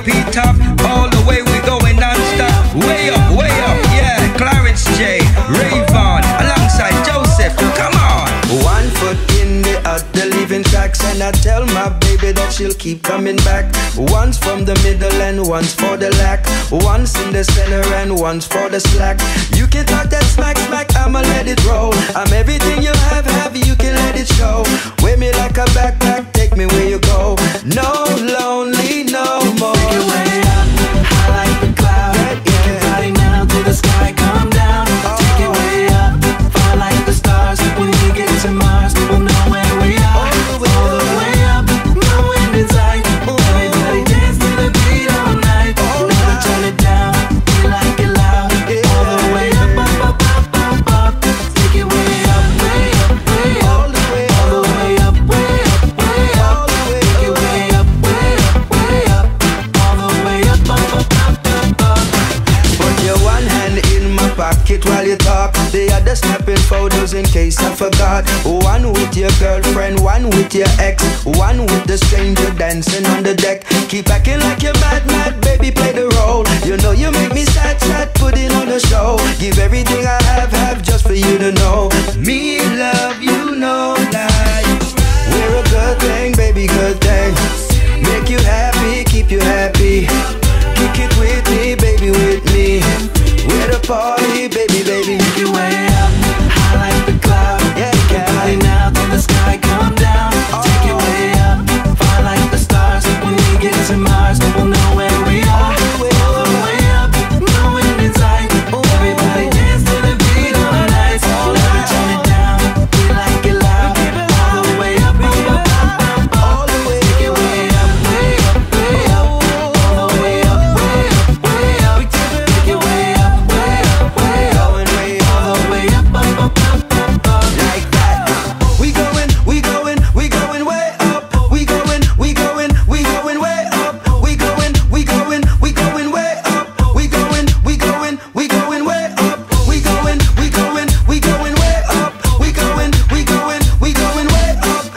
repeat top. All the way we going non-stop. Way up, yeah. Clarence Jey, Rayvon, alongside Josef. Come on. 1 foot in the other, leaving tracks, and I tell my baby that she'll keep coming back. One's from the middle and one's for the lack. One's in the center and one's for the slack. You can talk that smack, I'ma let it roll. I'm everything you have, you can let it show. Wear me like a backpack, take me where you go. No lonely, no more. Take it way up, high like the cloud. Take your body now to the sky, come down. Take it way up, fly like the stars. When we get to Mars, we'll know where we are. All the way up, no wind in sight. Everybody dance to the beat all night. Never turn it down, we like it loud. All the way up, up, up, up, up, up. Take it way up, way up, way up. All the way up, way up, way up. Take it way up, way up, way up. All the way up, up, up, up, up. Put your one hand in my pocket while you talk. The other snapping photos in case I forgot. One with your girlfriend, one with your ex, one with the stranger dancing on the deck. Keep acting like you're mad, baby, play the role. You know you make me sad, putting on a show. Give everything I have just for you to know. Me love you, no lie. We're a good thing, baby, good thing. Make you happy, keep you happy. Kick it with me, baby, with me. We're the party, baby, baby. Take it way up, high like the cloud. Take your body now to the sky, come down. Take it way up, fly like the stars. When we get to Mars, we'll know where we are. All the way up, no wind in sight. Everybody dance to the beat all night. Never turn it down, we like it loud. All the way up, up, up, up, up. All the way Take it way up, way up, way up. All the way up, way up, way up. Take it way up, way up, way up. going way All the way up, up, up, up, up, up. like that. We going way up. We going way up. We going way up. We going way up. We going way up. We going way up. We going way up. We going way up. We going way up. We going way up. We going way up. We going way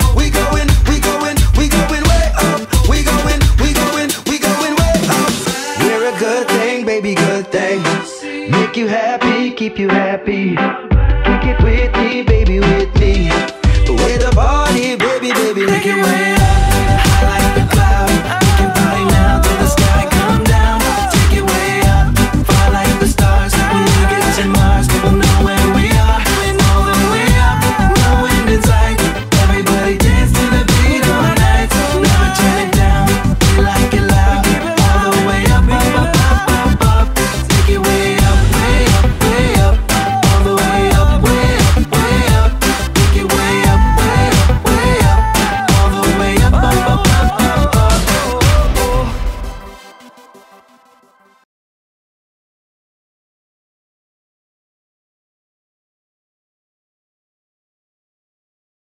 up. We're a good thing, baby, good thing. Make you happy, keep you happy. Kick it with me, baby, with me. With the body, baby, baby. Take it way up.